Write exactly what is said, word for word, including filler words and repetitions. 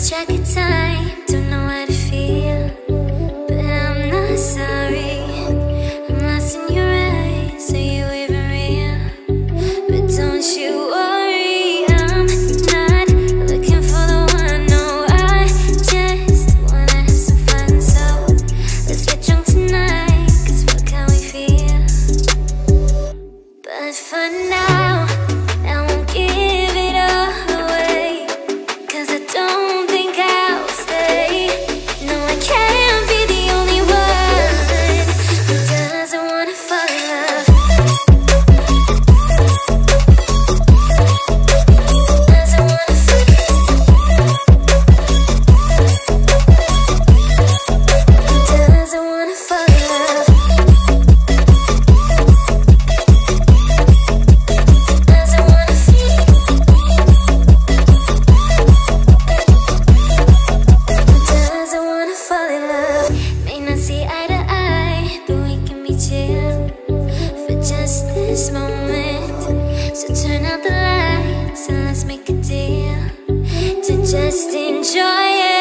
lost track of time, don't know how to feel, but I'm not sorry. I'm lost in your eyes, are you even real? But don't you worry, I'm not looking for the one. No, I just wanna have some fun. So let's get drunk tonight, cause fuck how we feel. But for now, I won't give it all away, cause I don't think I'll stay. No, I can't be the only one who doesn't wanna fall in love. Doesn't wanna fall in love. Doesn't wanna fall in love. Doesn't wanna feel. Doesn't wanna fall in love. May not see eye to eye, but we can be chill for just this moment. So turn out the lights and let's make a deal to just enjoy it.